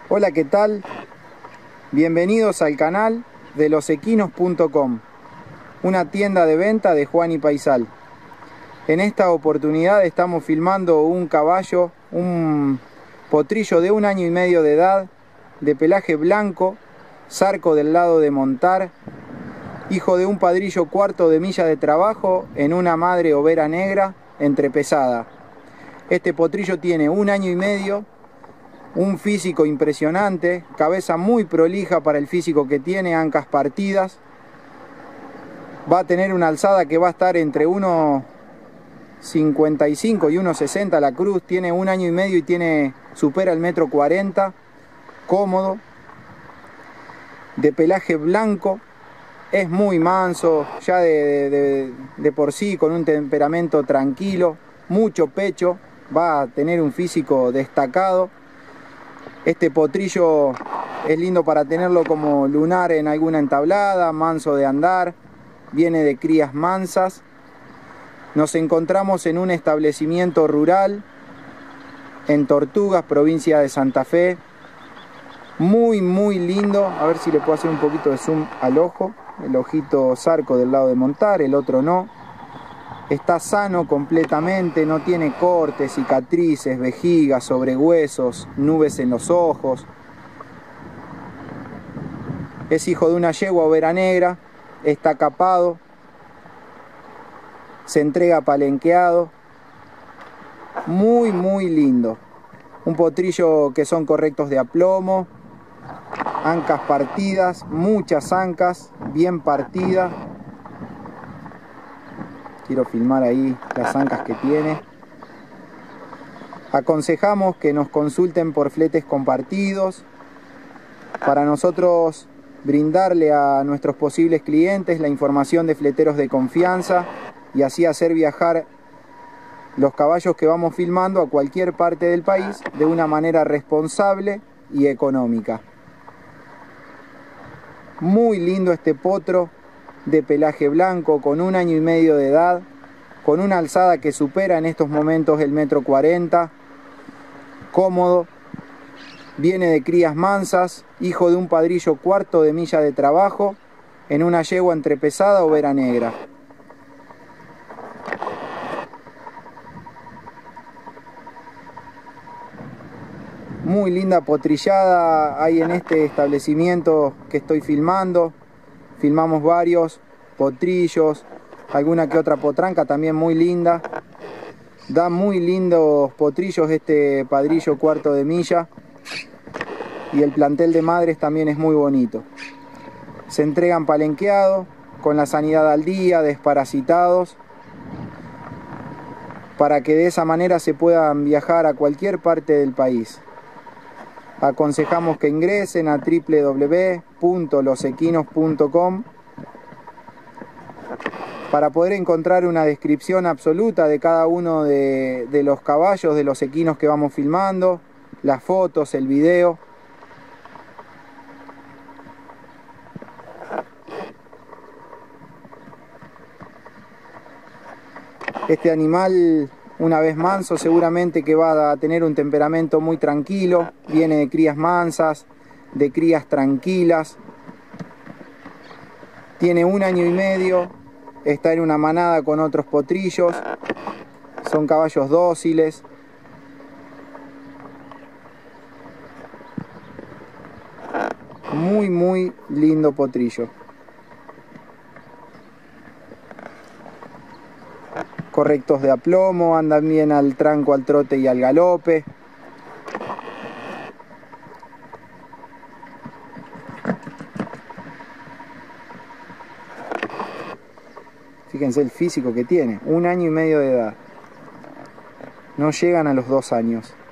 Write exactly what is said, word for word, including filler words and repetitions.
Hola, ¿qué tal? Bienvenidos al canal de los equinos punto com, una tienda de venta de Juan y Paisal. En esta oportunidad estamos filmando un caballo, un potrillo de un año y medio de edad, de pelaje blanco, zarco del lado de montar, hijo de un padrillo cuarto de milla de trabajo en una madre overa negra entrepesada. Este potrillo tiene un año y medio, un físico impresionante, cabeza muy prolija para el físico que tiene, ancas partidas. Va a tener una alzada que va a estar entre uno cincuenta y cinco y uno sesenta la cruz. Tiene un año y medio y tiene, supera el metro cuarenta, cómodo, de pelaje blanco. Es muy manso, ya de, de, de, de por sí, con un temperamento tranquilo, mucho pecho, va a tener un físico destacado. Este potrillo es lindo para tenerlo como lunar en alguna entablada, manso de andar, viene de crías mansas. Nos encontramos en un establecimiento rural, en Tortugas, provincia de Santa Fe. Muy, muy lindo. A ver si le puedo hacer un poquito de zoom al ojo. El ojito zarco del lado de montar, el otro no. Está sano completamente, no tiene cortes, cicatrices, vejigas, sobrehuesos, nubes en los ojos. Es hijo de una yegua overa negra, está capado, se entrega palenqueado. Muy, muy lindo. Un potrillo que son correctos de aplomo, ancas partidas, muchas ancas, bien partidas. Quiero filmar ahí las ancas que tiene. Aconsejamos que nos consulten por fletes compartidos para nosotros brindarle a nuestros posibles clientes la información de fleteros de confianza y así hacer viajar los caballos que vamos filmando a cualquier parte del país de una manera responsable y económica. Muy lindo este potro de pelaje blanco, con un año y medio de edad, con una alzada que supera en estos momentos el metro cuarenta, cómodo, viene de crías mansas, hijo de un padrillo cuarto de milla de trabajo, en una yegua entrepesada overa negra. Muy linda potrillada hay en este establecimiento que estoy filmando. Filmamos varios potrillos, alguna que otra potranca también muy linda. Da muy lindos potrillos este padrillo cuarto de milla. Y el plantel de madres también es muy bonito. Se entregan palenqueados, con la sanidad al día, desparasitados, para que de esa manera se puedan viajar a cualquier parte del país. Aconsejamos que ingresen a w w w punto los equinos punto com para poder encontrar una descripción absoluta de cada uno de, de los caballos, de los equinos que vamos filmando, las fotos, el video. Este animal, una vez manso, seguramente que va a tener un temperamento muy tranquilo, viene de crías mansas, de crías tranquilas, tiene un año y medio, está en una manada con otros potrillos, son caballos dóciles. Muy, muy lindo potrillo. Correctos de aplomo, andan bien al tranco, al trote y al galope. Fíjense el físico que tiene, un año y medio de edad. No llegan a los dos años.